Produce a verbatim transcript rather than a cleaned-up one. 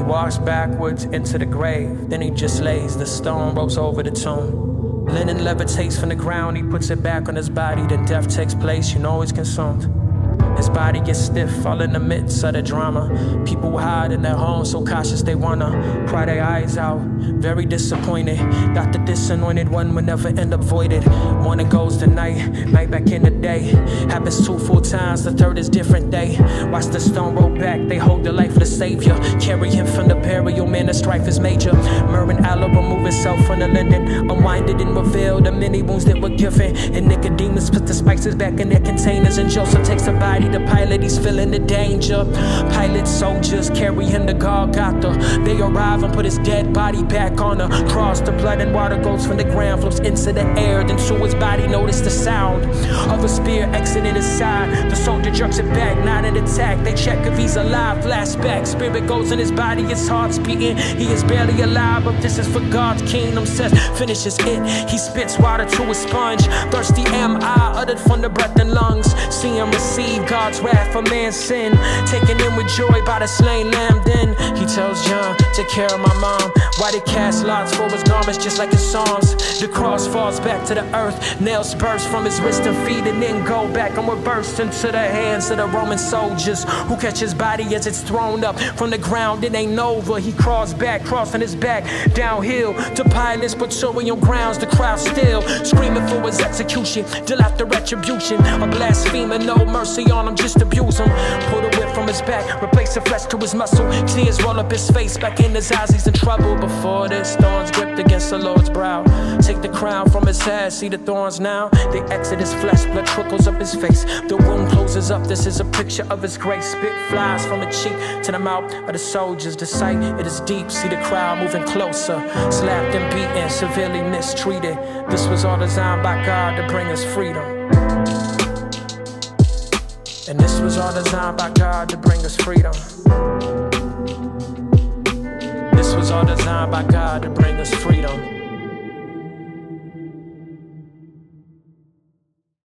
walks backwards into the grave, then he just lays the stone ropes over the tomb. Linen levitates from the ground, he puts it back on his body, then death takes place, you know he's consumed. His body gets stiff, all in the midst of the drama. People hide in their homes, so cautious they wanna cry their eyes out. Very disappointed that the disanointed one would never end up voided. Morning goes to night, night back in the day. Happens two full times, the third is different day. Watch the stone roll back, they hold the life of the savior. Carry him from the burial, man, the strife is major. Myrrh and aloe remove itself from the linden, unwinded and reveal the many wounds that were given. And Nicodemus puts the spices back in their containers, and Joseph takes the body to Pilate, he's feeling the danger. Pilate soldiers carry him to Golgotha. They arrive and put his dead body back on a cross. The blood and water goes from the ground, flows into the air, then to his body. Notice the sound of a spear exiting his side. The soldier jerks it back, not an attack. They check if he's alive, flashback. Spirit goes in his body, his heart's beating. He is barely alive, but this is for God's kingdom. Says, finishes it. He spits water to a sponge. Thirsty am I, uttered from the breath and lungs. See him receive God's wrath for man's sin, taken in with joy by the slain lamb. Then he tells John, take care of my mom. Why they cast lots for his garments just like his songs. The cross falls back to the earth, nails burst from his wrist and feet, and then go back and reverse into the hands of the Roman soldiers, who catch his body as it's thrown up from the ground. It ain't over, he crawls back, crossing his back downhill to Pilate's praetorian grounds. The crowd still screaming for his execution, deal after retribution. A blasphemer, no mercy on him, just abuse him. Pull the whip from his back, replace the flesh to his muscle. Tears roll up his face, back in his eyes, he's in trouble. Before this, thorns gripped against the Lord's brow. Take the crown from his head, see the thorns now. They exit his flesh, blood trickles up his face. The wound closes up, this is a picture of his grace. Spit flies from the cheek to the mouth of the soldiers. The sight, it is deep, see the crowd moving closer. Slapped and beaten, severely mistreated. This was all designed by God to bring us freedom. And this was all designed by God to bring us freedom. This was all designed by God to bring us freedom.